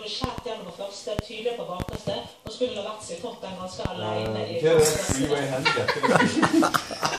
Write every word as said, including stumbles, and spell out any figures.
du skjært gjennom på første, tydelig på bakerste, og så kunne Lavezzi fått den ganske alene i Det er det freeway hand.